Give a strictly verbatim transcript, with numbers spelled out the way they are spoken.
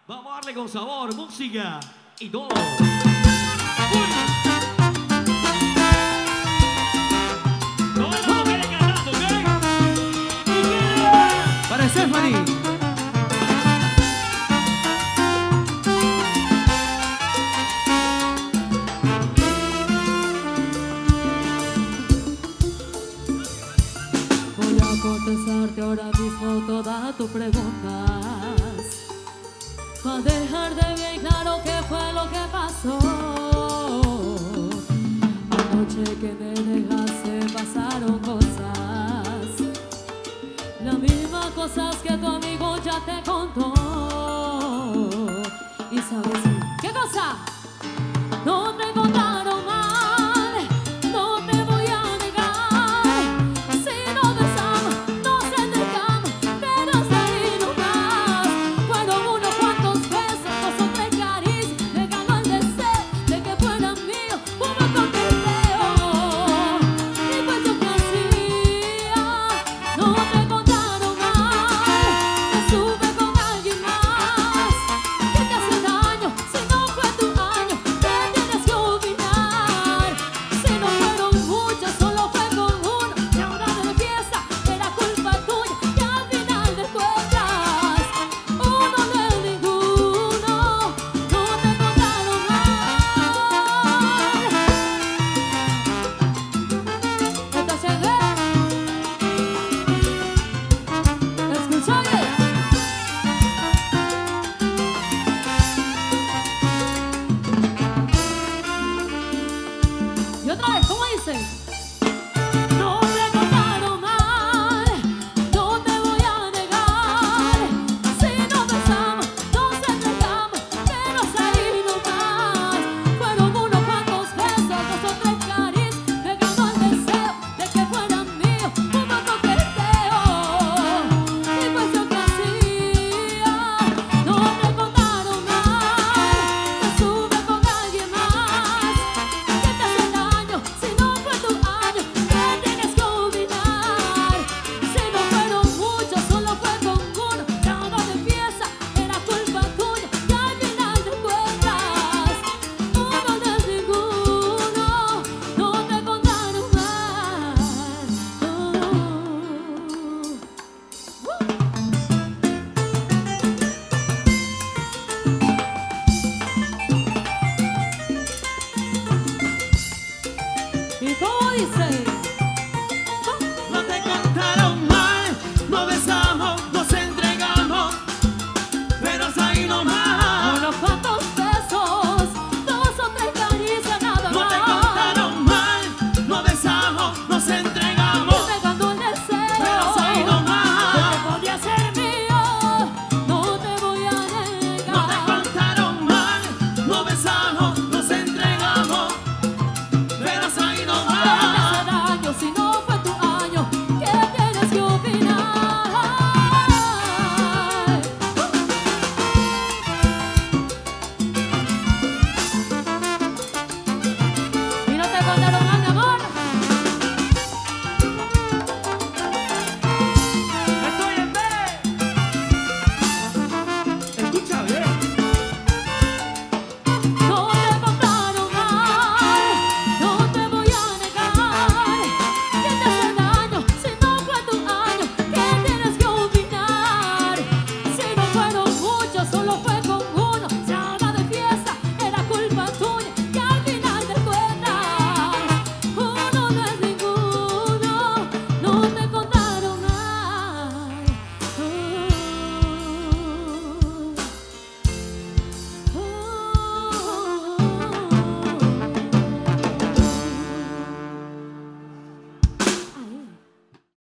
Vamos a darle con sabor, música y todo. Todas las mujeres cantando, ¿ok? Para Stephanie. Voy a contestarte ahora mismo todas tus preguntas, para dejar de bien claro qué fue lo que pasó. Anoche que me dejaste pasaron cosas, las mismas cosas que tu amigo ya te contó.